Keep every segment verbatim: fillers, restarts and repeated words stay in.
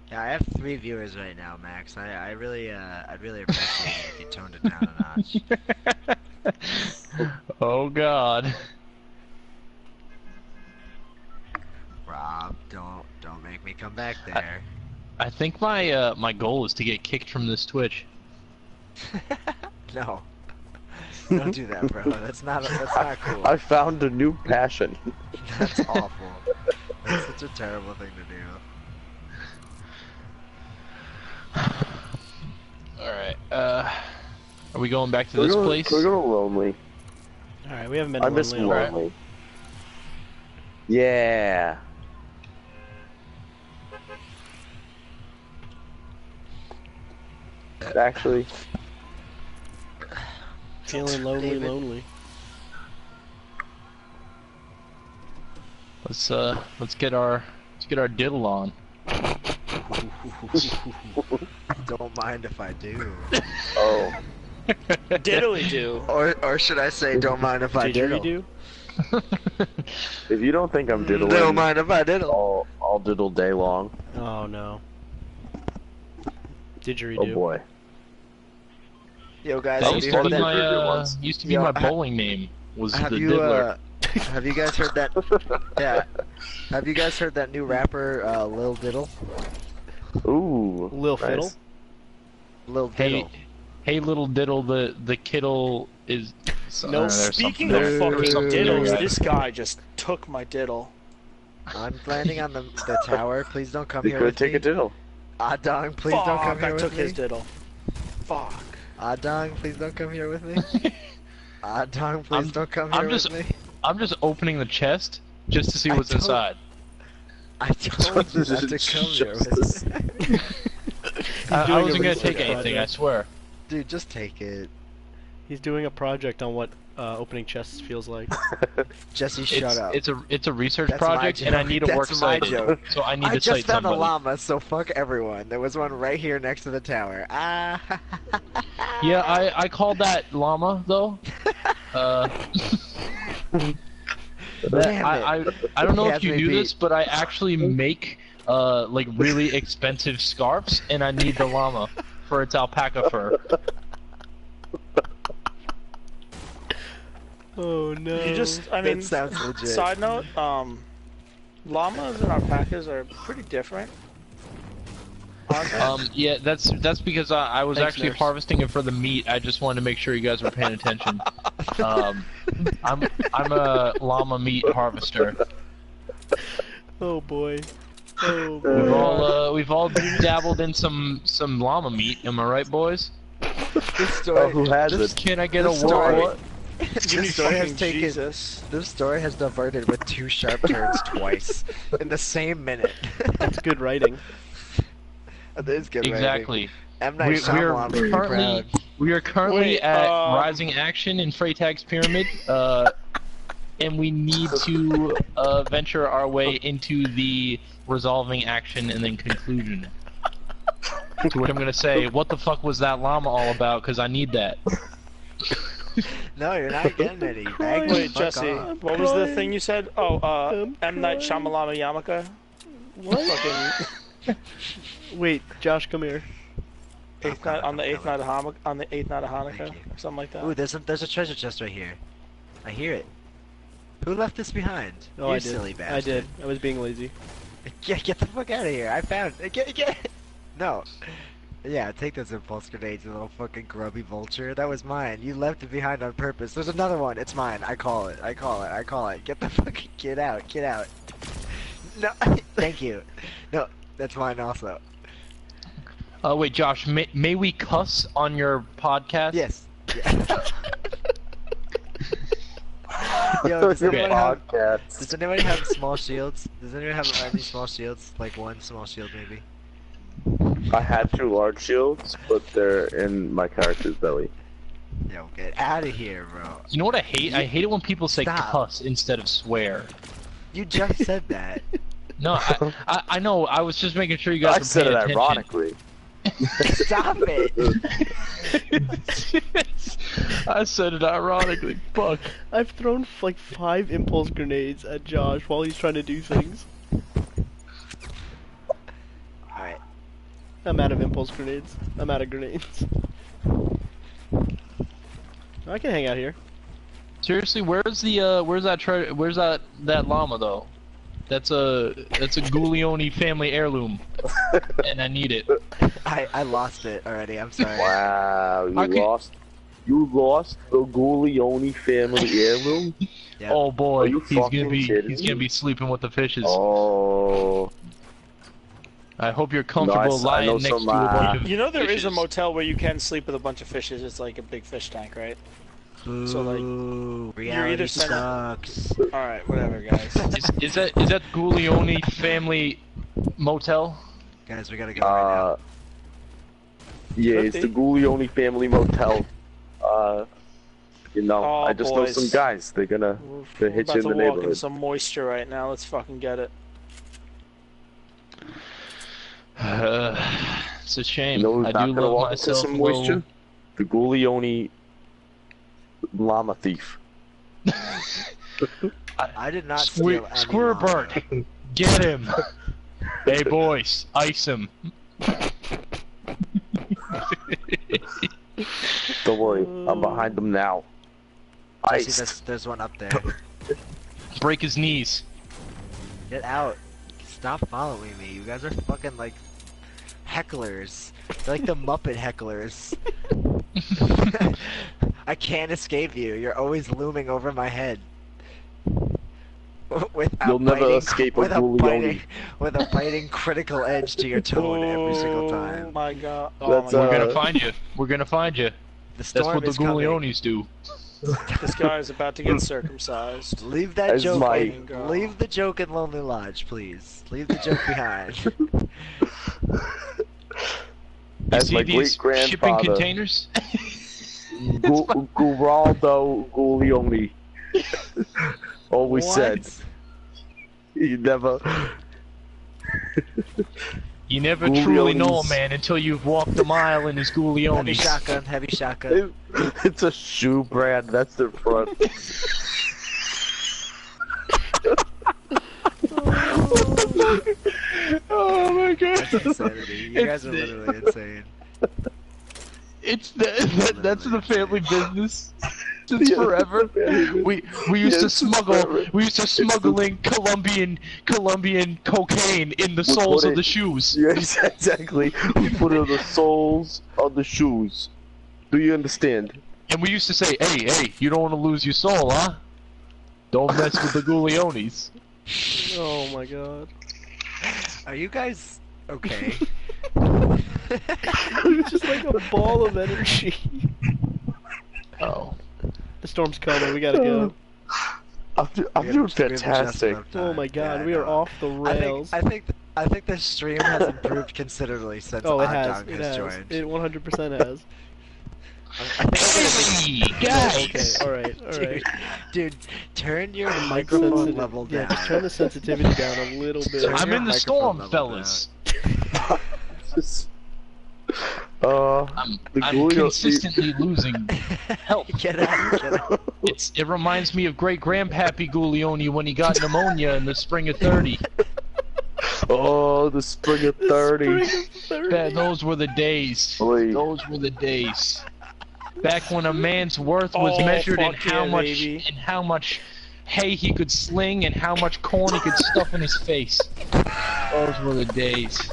Yeah, I have three viewers right now, Max. I, I really, uh, I'd really appreciate it if you toned it down a notch. Oh God. Rob, don't, don't make me come back there. I think my uh, my goal is to get kicked from this Twitch. No. Don't do that, bro. That's not, that's not cool. I found a new passion. That's awful. That's such a terrible thing to do. Alright, uh... Are we going back to We're this going, place? We're going lonely. Alright, we haven't been I lonely. miss in a while. lonely. Yeah. Actually, Feeling lonely, David. lonely. Let's uh, let's get our let's get our diddle on. Don't mind if I do. oh, Diddly do. Or, or should I say, don't mind if I diddle. Didgeridoo? if you don't think I'm diddling, Don't mind if I diddle. I'll, I'll diddle day long. Oh no. Didgeridoo. Oh boy. Yo, guys, That have used you to heard be that? my Diddler uh, once. used to be Yo, my ha- bowling name. Was Have the you, diddler. uh, have you guys heard that? Yeah. Have you guys heard that new rapper, uh, Lil Diddle? Ooh. Lil nice. Fiddle? Lil Hey, Diddle. hey, little diddle, the the kiddle is. so- No, uh, there's speaking something of there. fucking There's something there, diddles, guys. this guy just took my diddle. I'm landing on the, the tower. Please don't come You here could with take me. a diddle. Ah, Dong, please Fuck, don't come here I with took me. his diddle. Fuck. Ah, Dong, please don't come here with me. Ah, Dong, please I'm- don't come here I'm just- with me. I'm just opening the chest just to see I what's don't- inside. I told you not to come here with me. I, I doing a wasn't gonna research take anything. I project. swear. Dude, just take it. He's doing a project on what uh, opening chests feels like. Jesse, shut it's, up. It's a it's a research That's my project, and I joke. need to That's work my cited, joke. so I need I to just cite found somebody. a llama, so fuck everyone. There was one right here next to the tower. Ah. Yeah, I I called that llama though. uh, that- Damn I, it. I I don't know He if has you me knew beat. this, but I actually make uh like really expensive scarves, and I need the llama for its alpaca fur. Oh no. You just, I mean, That sounds legit. side note, um, llamas and alpacas are pretty different. Aren't they? Um, yeah, that's that's because I, I was Thanks, actually nurse. harvesting it for the meat. I just wanted to make sure you guys were paying attention. Um, I'm I'm a llama meat harvester. Oh boy. Oh We've boy. all uh, we've all dabbled in some some llama meat. Am I right, boys? This Oh, story, who has this, it? Can I get This a story- what? Give me this story has fucking taken. Jesus. This story has diverted with two sharp turns twice in the same minute. That's good writing. That is good writing. Exactly. M. Night We, we Shyamalan are would be currently proud. we are currently Wait, at um, Rising Action in Freytag's Pyramid, uh, and we need to uh, venture our way into the resolving action and then conclusion. To which I'm gonna say, what the fuck was that llama all about? Because I need that. No, you're not getting any. Bag Wait, the fuck Jesse, off. what was the crying. thing you said? Oh, uh, I'm M. Night crying. Shyamalama Yamaka? What? Fucking Wait, Josh, come here. eighth coming, night, on the I'm eighth night of Hanukkah, on the eighth night of Thank Hanukkah, you. or something like that. Ooh, there's a there's a treasure chest right here. I hear it. Who left this behind? Oh, you I did. silly I bastard. did. I was being lazy. Get get the fuck out of here! I found it. Get get. No. Yeah, take those impulse grenades, you little fucking grubby vulture. That was mine. You left it behind on purpose. There's another one. It's mine. I call it. I call it. I call it. Get the fucking get out. Get out. No. Thank you. No, that's mine also. Uh, wait, Josh, may, may we cuss on your podcast? Yes. Yeah. Yo, does Your anyone have podcast. does anybody have small shields? Does anyone have any small shields? Like one small shield maybe? I had two large shields, but they're in my character's belly. Yo, get out of here, bro. You know what I hate? I hate it when people say Stop. cuss instead of swear. You just said that. No, I, I, I know. I was just making sure you guys I were said paying it attention. ironically. Stop it. I said it ironically. Fuck. I've thrown f- like five impulse grenades at Josh while he's trying to do things. Alright. I'm out of impulse grenades. I'm out of grenades. I can hang out here. Seriously, where's the uh, where's that tre where's that that llama though? That's a that's a Guglioni family heirloom, and I need it. I I lost it already. I'm sorry. Wow, you How could- lost. You lost the Guglioni family heirloom. Yeah. Oh boy, Are you he's gonna fucking be kidding he's me? gonna be sleeping with the fishes. Oh, I hope you're comfortable Nice, I know lying next some, to a uh, bunch of You know there is a fishes. motel where you can sleep with a bunch of fishes. It's like a big fish tank, right? So, like, Ooh, you're reality either sending- sucks. All right, whatever, guys. Is, is that is that Guglioni family motel? Guys, we gotta go right uh, yeah, Could it's be. the Guglioni family motel. Uh, you know, Oh, I just boys. know some guys. They're gonna We're, They we're hit about you in to the walk into neighborhood. some moisture right now. Let's fucking get it. Uh, it's a shame. You know who's I not do gonna love walk into myself some a little- moisture? The Guglioni llama thief. I did not Squir steal any Squirbird, get him! Hey boys, ice him. Don't worry, I'm behind them now. I see Iced. there's, there's one up there. Break his knees. Get out. Stop following me. You guys are fucking like hecklers. They're like the Muppet hecklers. I can't escape you. You're always looming over my head. Without You'll never biting, escape a with a Guglioni. biting, with a biting critical edge to your tone every single Oh time. my god. Oh That's, my uh, We're god. gonna find you. We're gonna find you. The That's storm what the is coming. Guglionis do. This guy is about to get circumcised. Leave that As joke. my- in, leave the joke in Lonely Lodge, please. Leave the joke behind. You As see my these great shipping grandfather, containers? Gu- Guraldo Guglioni, always What? said he never. You never truly know a Guglionis. man until you've walked a mile in his Heavy Guglionis. shotgun, heavy shotgun. It- it's a shoe brand. That's their front. Oh my god. That's insanity. You It's guys are the- literally insane. It's the, that, that's the family business. Since forever. We we used to Yes, smuggle forever. we used to It's the- smuggling Colombian Colombian cocaine in the We soles put of it- the shoes. Yes, exactly. We put it on the soles of the shoes. Do you understand? And we used to say, hey, hey, you don't want to lose your soul, huh? Don't mess with the Guglionis. Oh my god. Are you guys okay? It's just like a ball of energy. Oh. The storm's coming. We gotta go. I'm, do- I'm We doing have- we have just fantastic. enough Oh time. my god, Yeah, I we are know. off the I think rails. I think I think the stream has improved considerably since Oh, it Odd has. Dog It has has. joined. It one hundred percent has. I think Hey, guys! Okay, alright, alright. dude, dude, turn your Mic microphone sensitive- level Yeah, down. just turn the sensitivity down a little bit. Turn I'm your in the microphone storm, level fellas. Just- uh, I'm, The I'm Guglio- consistently losing. Help. Get out! Get out! It's it reminds me of great grandpappy Guglioni when he got pneumonia in the spring of thirty. oh, the spring of thirty. Spring of thirty. Man, those were the days. Oy. Those were the days. Back when a man's worth was Oh, measured in fuck how yeah, much baby. in how much hay he could sling and how much corn he could stuff in his face. Those were the days.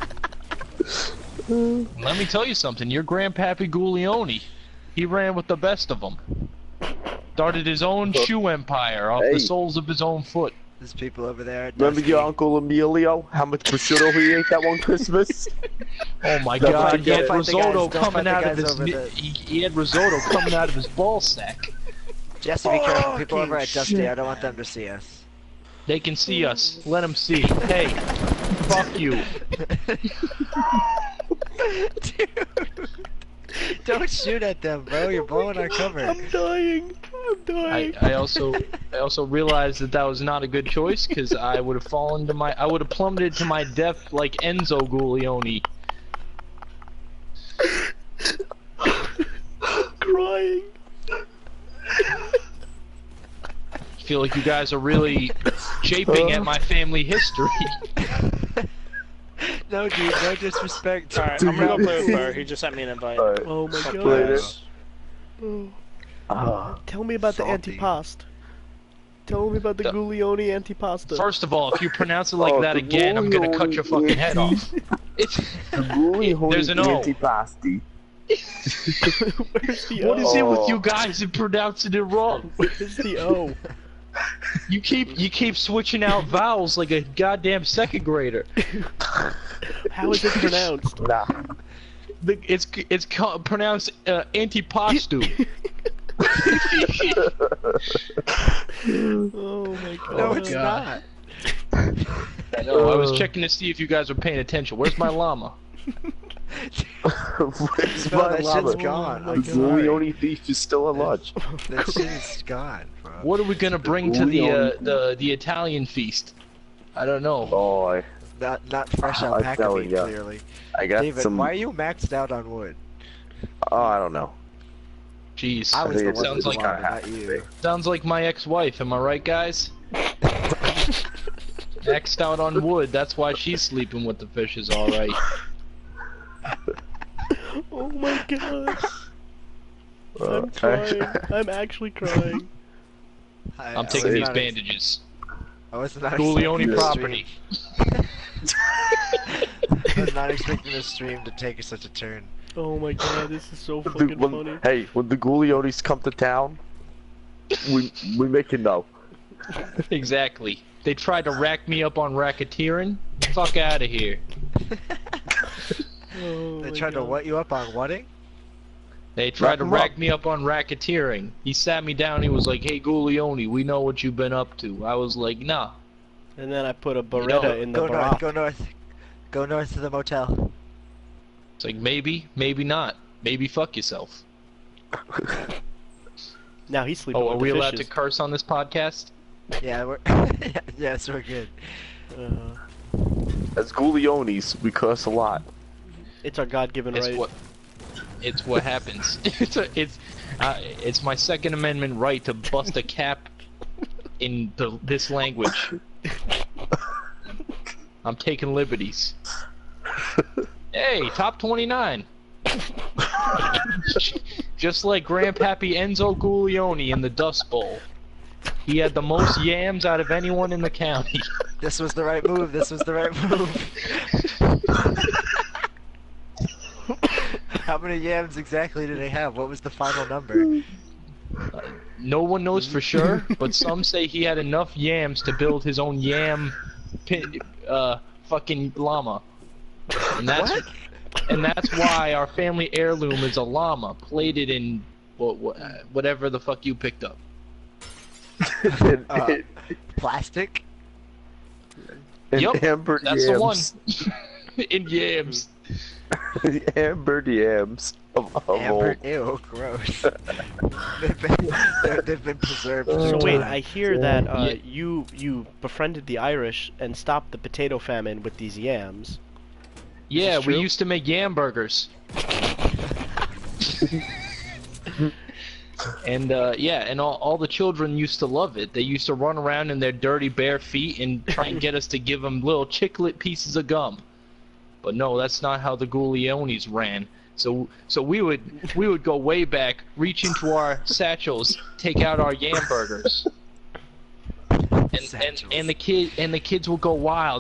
Let me tell you something. Your grandpappy Guglioni, he ran with the best of them. Started his own shoe empire off Hey. the soles of his own foot. There's people over there. Remember Dusty. your Uncle Emilio? How much prosciutto he ate that one Christmas? Oh my Don't god, fight he had the- fight the risotto guys, don't coming fight the out of guys his over ni- the- he, he had risotto coming out of his ball sack. Jesse, be careful. People Fucking over at Dusty. shit. I don't want them to see us. They can see us. Let them see. Hey, fuck you. Dude, don't shoot at them, bro. You're blowing our cover. I'm dying. I'm I, dying. I also I also realized that that was not a good choice because I would have fallen to my I would have plummeted to my death like Enzo Guglioni. Crying. I feel like you guys are really chafing at my family history. No, dude, no disrespect. Alright, I'm gonna go play with Burr. He just sent me an invite. Alright. Oh my I'll god. play Later. this. Oh. Ah. Tell me about Salty. the antipast. Tell me about the The- Guglioni antipasta. First of all, if you pronounce it like Oh, that the again, I'm gonna cut your fucking head off. It's There's an O. Antipasti. Where's the O? what is it with Oh. you guys and pronouncing it wrong? Where's the O? You keep you keep switching out vowels like a goddamn second grader. How is it pronounced? Nah. The- It's it's ca- pronounced uh, antipastu. Oh my god. No, it's God. not. I know. I was checking to see if you guys were paying attention. Where's my llama? Where's No, my that llama? shit's gone. Oh my I'm The sorry. Guglioni thief is still at large. That shit is gone, bro. What are we gonna bring to the uh, the the Italian feast? I don't know. Oh, I, Not not fresh I'm alpaca telling meat, ya. clearly. I got David, some. why are you maxed out on wood? Oh, I don't know. Jeez. I was think the it's- one sounds with like- the llama, not kinda you. Sounds like my ex-wife. Am I right, guys? Maxed out on wood. That's why she's sleeping with the fishes. All right. Oh my god. Uh, I'm crying. I'm actually crying. I, I'm I taking was these not ex- bandages. I was not Guglioni expecting this property. stream- I was not expecting this stream to take such a turn. Oh my god, this is so The- fucking when- funny. Hey, when the Guglionis come to town, we we make it know. Exactly. They tried to rack me up on racketeering. Fuck out of here. Oh They my tried to God. what you up on whatting? They tried Rack to 'em rack up. me up on racketeering. He sat me down. He was like, "Hey, Guglioni, we know what you've been up to." I was like, "Nah." And then I put a know, Beretta in the Go north, Barack. go north. Go north to the motel. It's like maybe, maybe not. Maybe fuck yourself. Now he's sleeping Oh, are with we the allowed to fishes. curse on this podcast? Yeah, we're yes, we're good. Uh, As Guglionis, we curse a lot. it's our God-given It's right. what. It's what happens. it's a, it's uh, it's my Second Amendment right to bust a cap in the, this language. I'm taking liberties. Hey, top twenty-nine. Just like Grandpappy Enzo Guglioni in the Dust Bowl. He had the most yams out of anyone in the county. This was the right move. This was the right move. How many yams exactly did they have? What was the final number? No one knows for sure, but some say he had enough yams to build his own yam, pin, uh, fucking llama. And that's What? and that's why our family heirloom is a llama plated in what, what, whatever the fuck you picked up. and, Uh, and, Plastic? and Yup, amber That's yams. the one. In yams. Amber yams of, of Amber? old. Ew, gross. they've, been, they're- they've been preserved. So So through wait, time. I hear that uh, Yeah. you you befriended the Irish and stopped the potato famine with these yams. Yeah, this we true? used to make yam burgers. And uh, yeah, and all, all the children used to love it. They used to run around in their dirty bare feet and try and get us to give them little chiclet pieces of gum. But no, that's not how the Guglionis ran. So so we would we would go way back, reach into our satchels, take out our yam burgers. And, and, Satchels. and the kid and the kids will go wild.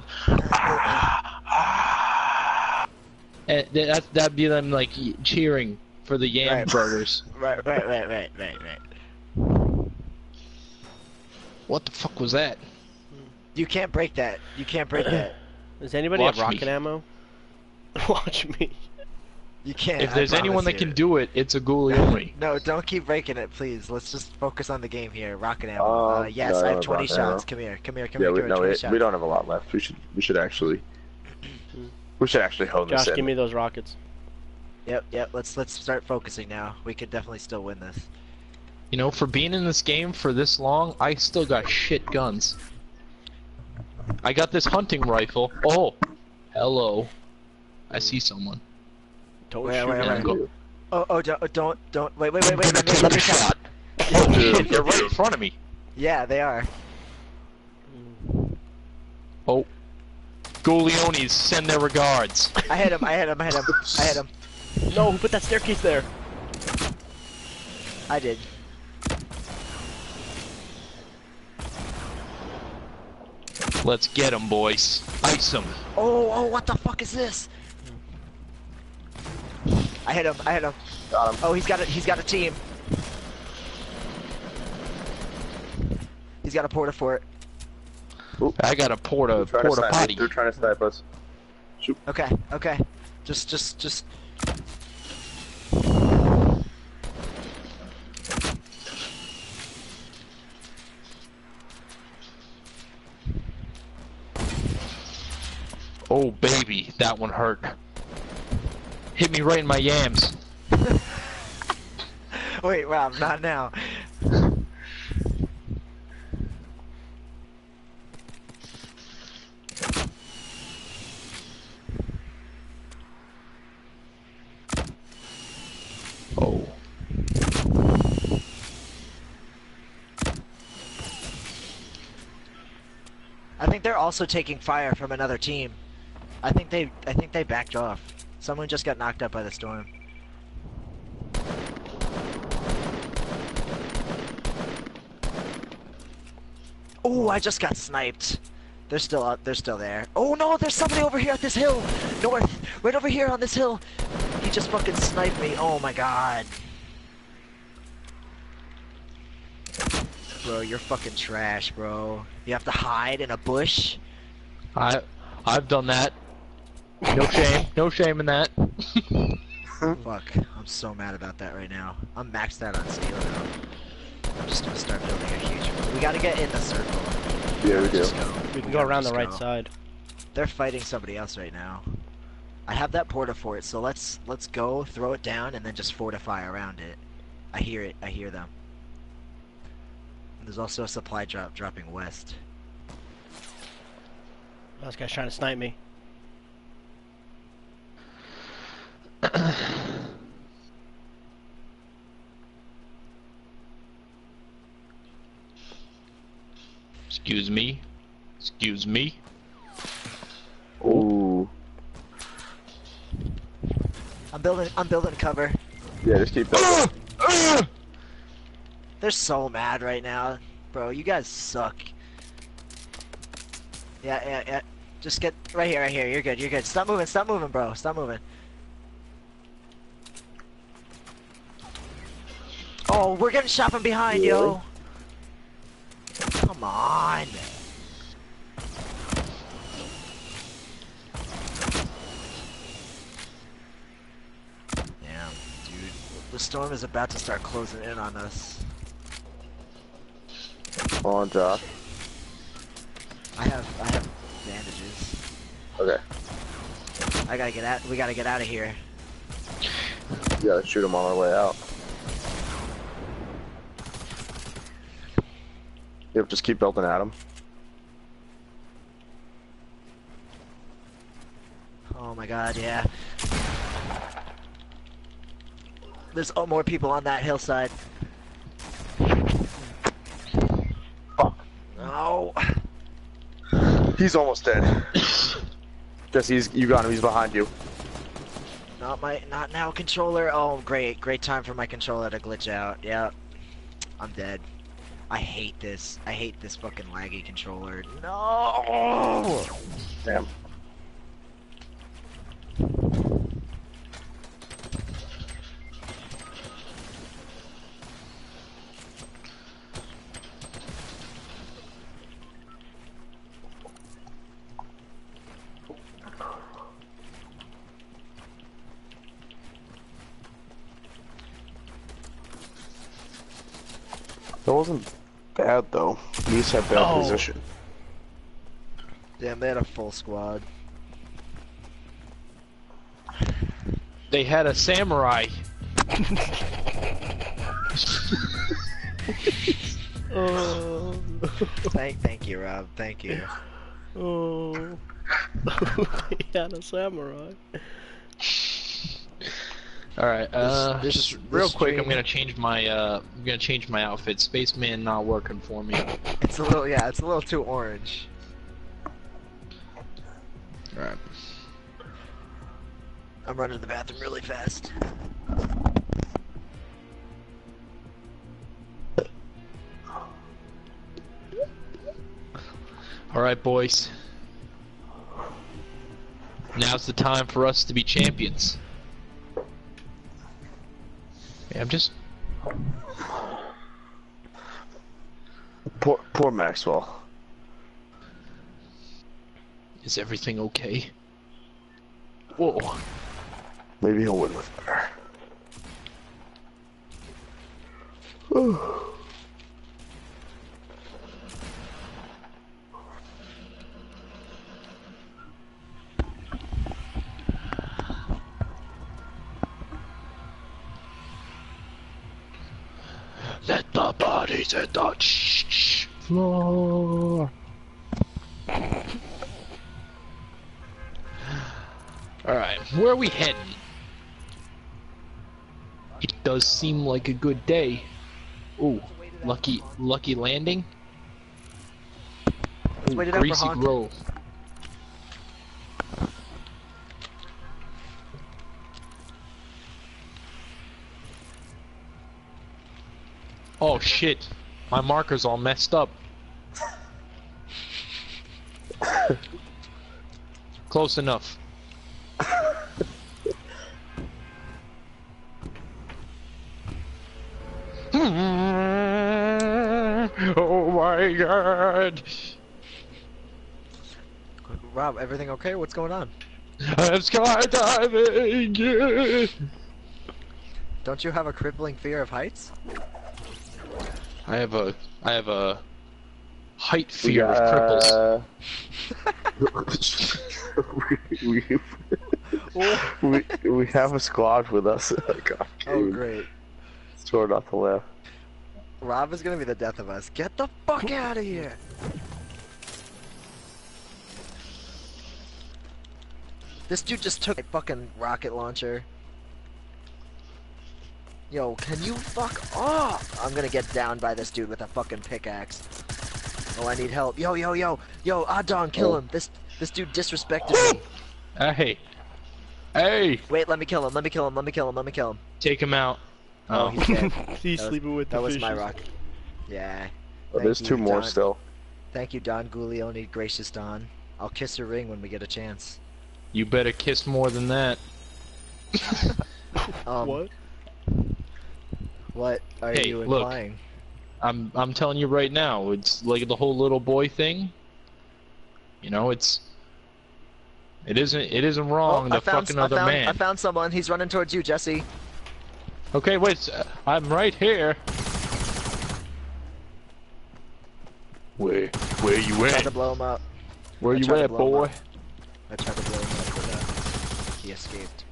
And that that'd be them like cheering for the yam Right. burgers. Right, right, right, right, right, right. What the fuck was that? You can't break that. You can't break that. Does anybody Watch have me. rocket ammo? Watch me. You can't. If I there's anyone promise that can you. do it, it's a Guglioni. No, don't keep breaking it, please. Let's just focus on the game here. Rocket ammo. Uh, Uh, yes, no, I no, have twenty rocket ammo. shots. Come here, come here, come Yeah, here. we, give her no, twenty it, shots. we don't have a lot left. We should we should actually we should actually hone Josh, this in. give me those rockets. Yep, yep. Let's let's start focusing now. We could definitely still win this. You know, for being in this game for this long, I still got shit guns. I got this hunting rifle. Oh, hello. I see someone. Don't Wait, shoot wait, me. wait. Go. Oh, oh, don't, don't, don't. Wait, wait, wait, wait. Let me, let me shot. Oh shit, they're right in front of me. Yeah, they are. Oh, Goleones send their regards. I hit him, I hit him, I hit him, I hit him. No, who put that staircase there? I did. Let's get them, boys. Ice them. Oh, oh, what the fuck is this? I hit him, I hit him. Got him. Oh, he's got a, he's got a team. He's got a porta fort. I got a porta They're trying to porta snipe potty. us. They're trying to snipe us. Shoot. Okay, okay. Just, just, just. Oh baby, that one hurt. Hit me right in my yams. Wait, Rob, not now. Oh. I think they're also taking fire from another team. I think they, I think they backed off. Someone just got knocked out by the storm. Oh, I just got sniped. They're still up. They're still there. Oh no, there's somebody over here at this hill, north, right over here on this hill. He just fucking sniped me. Oh my god. Bro, you're fucking trash, bro. You have to hide in a bush. I I've done that. No shame. No shame in that. Fuck, I'm so mad about that right now. I'm maxed out on steel now. I'm just gonna start building a huge. We gotta get in the circle. Yeah, we do. Just go. We can go around the Just right go. side. They're fighting somebody else right now. I have that porta fort, so let's let's go throw it down and then just fortify around it. I hear it. I hear them. There's also a supply drop dropping west. Oh, this guy's trying to snipe me. Excuse me. Excuse me. Ooh. I'm building. I'm building cover. Yeah, just keep that. They're so mad right now, bro. You guys suck. Yeah, yeah, yeah. Just get right here, right here. You're good. You're good. Stop moving. Stop moving, bro. Stop moving. Oh, we're getting shot from behind, yo. Come on. Damn, dude. The storm is about to start closing in on us. Hold on, Josh. I have, I have bandages. Okay. I gotta get out. We gotta get out of here. We gotta shoot him on our way out. Yep, just keep building at him. Oh my god, yeah. There's oh, more people on that hillside. Fuck. No. He's almost dead. Jesse, he's, you got him. He's behind you. Not my, not now, controller. Oh, great, great time for my controller to glitch out. Yeah, I'm dead. I hate this. I hate this fucking laggy controller. No. Damn. That wasn't bad though. We just had bad Oh. position. Damn, they had a full squad. They had a samurai. Oh. Thank, thank you, Rob. Thank you. Oh. He had a samurai. All right. Uh, this- just real this quick, I'm stream- gonna change my uh, I'm gonna change my outfit. Spaceman not working for me. It's a little, yeah, it's a little too orange. Alright. I'm running to the bathroom really fast. Alright, boys. Now's the time for us to be champions. Yeah, I'm just... Poor, poor Maxwell. Is everything okay? Whoa. Maybe he'll win with her. Let the bodies hit the sh- floor. Alright, where are we heading? It does seem like a good day. Ooh, lucky, lucky landing. Let's Ooh, wait it out for Greasy Honk. Grove. Oh shit, my marker's all messed up. Close enough. Oh my god. Rob, everything okay? What's going on? I'm skydiving. Don't you have a crippling fear of heights? I have a I have a height fear of cripples. we, we, we, we have a squad with us. God, Oh, great. it's hard not to laugh. Rob is gonna be the death of us. Get the fuck out of here! This dude just took a fucking rocket launcher. Yo, can you fuck off? I'm gonna get down by this dude with a fucking pickaxe. Oh, I need help. Yo, yo, yo, yo, Adon, kill Oh. him. This this dude disrespected me. Hey. Hey, Wait, let me kill him. Let me kill him. Let me kill him. Let me kill him. take him out. Oh, Oh, he's dead. He's That was- sleeping with the That was fishes. my rock. Yeah. Oh, there's Thank two you, more Don. still. Thank you, Don Guglielmi, gracious Don. I'll kiss her ring when we get a chance. you better kiss more than that. Um, What? What are Hey, you look. implying? I'm I'm telling you right now, it's like the whole little boy thing. You know, it's it isn't it isn't wrong Oh, I to found, fuck I another found, man. I found someone. He's running towards you, Jesse. Okay, wait, s- uh, I'm right here. Where where you I tried at? to blow him up. Where I you tried to at, blow him boy? up. I tried to blow him up, but uh, he escaped.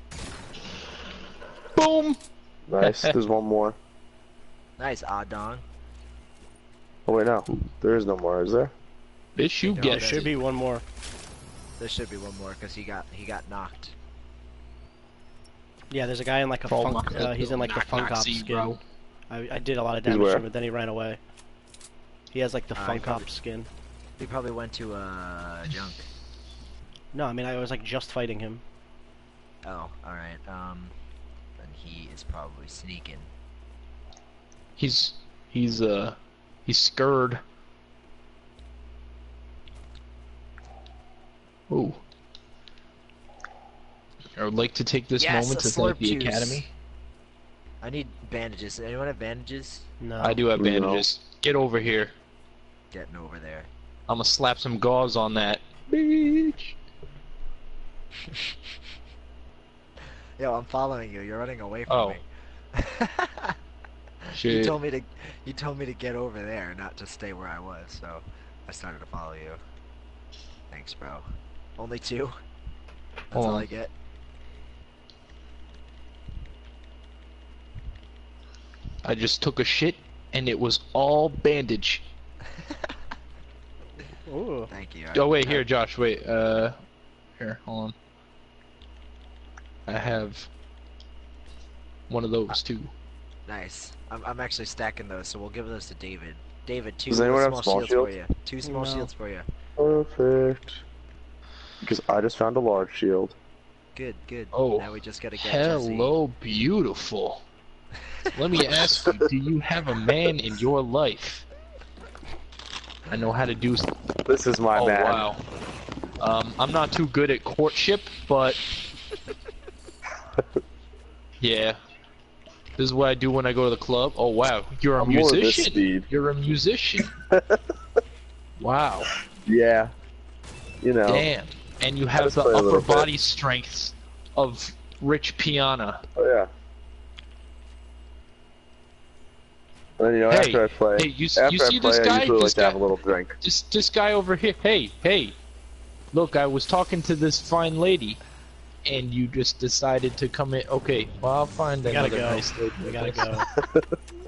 Boom! Nice. There's one more. Nice, Adon. Oh wait, no. There is no more, is there? Bitch, you No, There get that's- should be one more. There should be one more because he got he got knocked. Yeah, there's a guy in like a Oh funk. my Uh, he's in like the knock, funk knock, op see, skin. bro. I, I did a lot of He's damage to where? him, but then he ran away. He has like the Uh, he funk probably- op skin. He probably went to uh junk. No, I mean I was like just fighting him. Oh, all right. Um, then he is probably sneaking. He's he's uh he's scared. Ooh. I would like to take this Yes, moment a to thank slurp the juice. academy. I need bandages. Anyone have bandages? No. I do have No. bandages. Get over here. Getting over there. I'm gonna slap some gauze on that. Bitch. Yo, I'm following you. You're running away from Oh. me. You Shit. told me to you told me to get over there, not to stay where I was, so I started to follow you. Thanks, bro. Only two? That's Hold all on. I get? I just took a shit and it was all bandage. Ooh. Thank you. Oh wait, I- here, Josh. Wait. Uh, here, hold on. I have one of those too. Nice. I'm I'm actually stacking those, so we'll give those to David. David, two Does anyone have small, small shields for shields? you. Two small No. shields for you. Perfect. Because I just found a large shield. Good, good. Oh, now we just gotta get Jesse. Hello, beautiful. Let me ask you, do you have a man in your life? I know how to do. s- This is my Oh man. wow. Um, I'm not too good at courtship, but yeah, this is what I do when I go to the club. Oh wow, you're a I'm more this musician. speed. You're a musician. Wow. Yeah. You know. Damn. And you have just the play a little upper bit. body strength of Rich Piana. Oh yeah. And you know, Hey, after I play, hey, you s- after you I see play, this I guy? usually This like to have guy- a little drink. This this guy over here. Hey, hey. Look, I was talking to this fine lady, and you just decided to come in. Okay, well I'll find We gotta another go. nice lady. We I gotta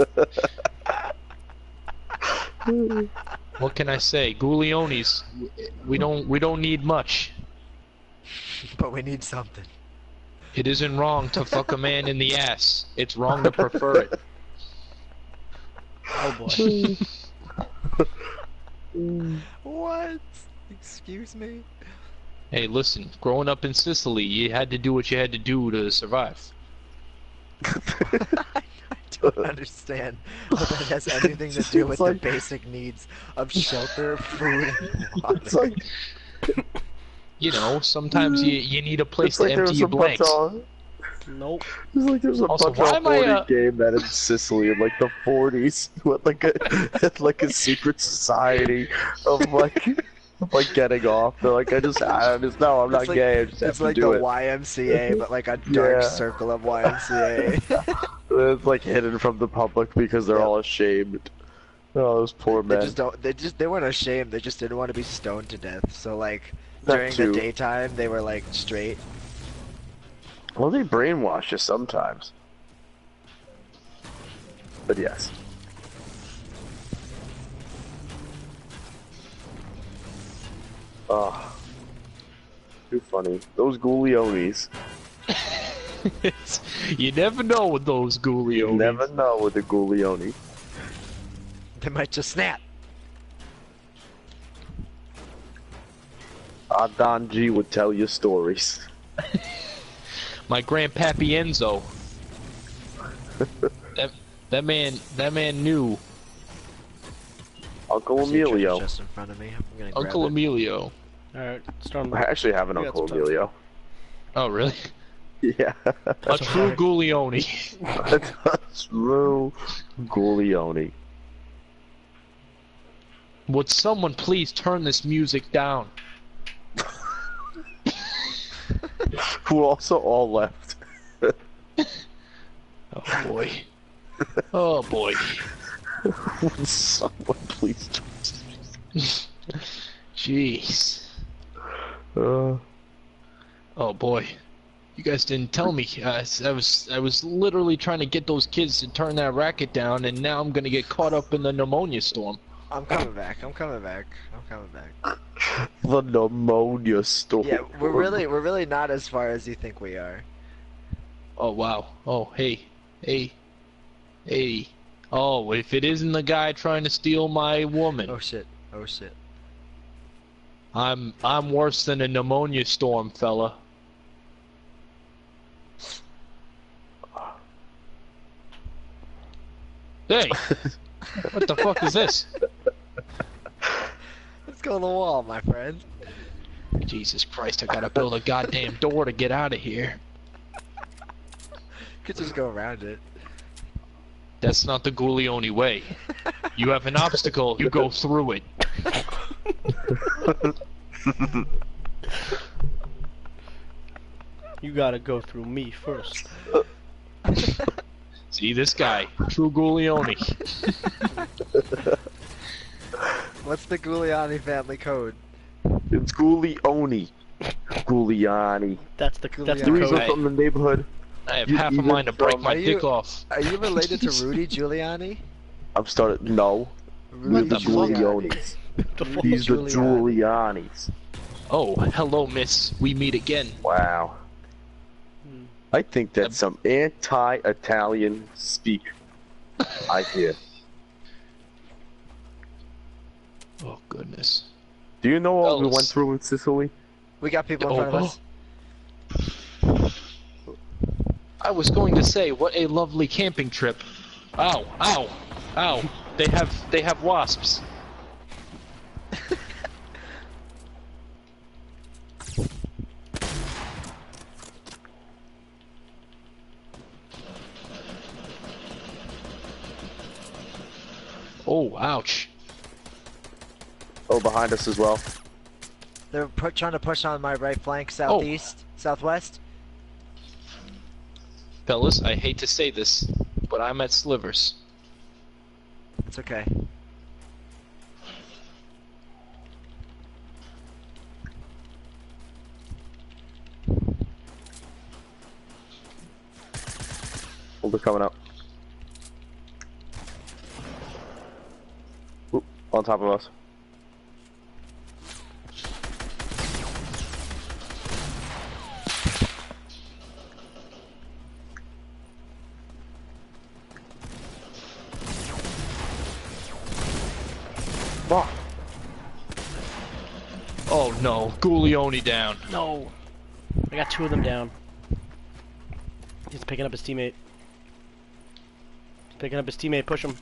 guess. go. What can I say? Guglionis. We don't we don't need much. But we need something. It isn't wrong to fuck a man in the ass. It's wrong to prefer it. Oh boy. What? Excuse me? Hey, listen. Growing up in Sicily, you had to do what you had to do to survive. I don't understand what that has anything to do with It's like- the basic needs of shelter, food, and water. It's like You know, sometimes you you need a place it's like to there empty was your a bunch blanks. of Nope. it's like there was a Also, bunch why of am I, forty uh, game that in Sicily in like the forties with like a had, like a secret society of like of, like getting off. They're like, I just I just no, I'm not It's like- gay. I just have It's to like do the it. Y M C A, but like a dark Yeah. circle of Y M C A. It's like hidden from the public because they're Yep. all ashamed. Oh, those poor They men. just don't. They just. They weren't ashamed. They just didn't want to be stoned to death. So like That during too. the daytime, they were like straight. Well, they brainwash you sometimes. But yes. Oh. Too funny. Those Guglionis. You never know with those You Guglionis. never know with the Guglioni. They might just snap. Ah, Don G would tell you stories. My grandpappy Enzo. that that man that man knew. Uncle I see a treasure Emilio. chest in front of me. I'm gonna Uncle grab it. Emilio. Alright, Storm. I actually have an We got Uncle some time. Emilio. Oh really? Yeah. A true Guglioni. That's true. Guglioni. Would someone please turn this music down? Who also all left. Oh boy. Oh boy. Would someone please Jeez. uh, Oh boy. You guys didn't tell me. Uh, I was I was literally trying to get those kids to turn that racket down, and now I'm gonna get caught up in the pneumonia storm. I'm coming back. I'm coming back. I'm coming back. the pneumonia storm. Yeah, we're really, we're really not as far as you think we are. Oh wow. Oh hey, hey, hey. Oh, if it isn't the guy trying to steal my woman, Oh shit. Oh shit. I'm I'm worse than a pneumonia storm, fella. Hey, what the fuck is this? Let's go to the wall, my friend. Jesus Christ! I gotta build a goddamn door to get out of here. Could just go around it. That's not the Guglioni way. You have an obstacle, you go through it. You gotta go through me first. See this guy, true Guglioni. What's the Giuliani family code? It's Guglioni. Gugliani. That's the that's the Do we Guglioni. go code. from the neighborhood? I have You half a even mind to break from- my Are dick you- off. Are you related to Rudy Giuliani? I'm starting. No. We're Rudy the the fuck? Giulianis. The fuck? These the Giuliani. Giulianis. Oh, hello, miss. We meet again. Wow. Hmm. I think that's some anti-Italian speak I hear. Oh, goodness. Do you know what we Fellas. went through in Sicily? We got people in Oh, front of us. I was going to say, what a lovely camping trip. Ow, ow, ow. They have they have wasps. Oh, ouch. Oh, behind us as well. They're pu trying to push on my right flank, southeast, southwest. Fellas, I hate to say this, but I'm at Slivers. It's okay. Oh, they're coming up. Oop, on top of us. Fuck. Oh no, Guglioni down. No. I got two of them down. He's picking up his teammate. He's picking up his teammate. Push him.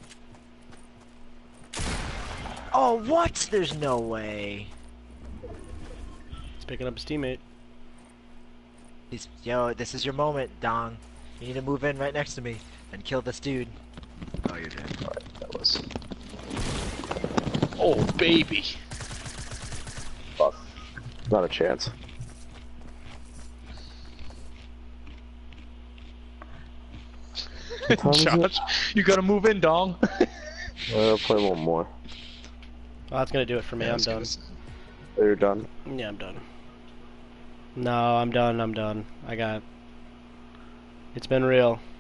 Oh, what? There's no way. He's picking up his teammate. He's, yo, this is your moment, Dong. You need to move in right next to me and kill this dude. Oh, you're dead. That was. Oh baby. Fuck. Not a chance. time is it? Josh, you gotta move in, dong. I'll play one more. Oh, that's gonna do it for me. I'm done. Oh, you're done. Yeah, I'm done. No, I'm done. I'm done. I got. It's been real.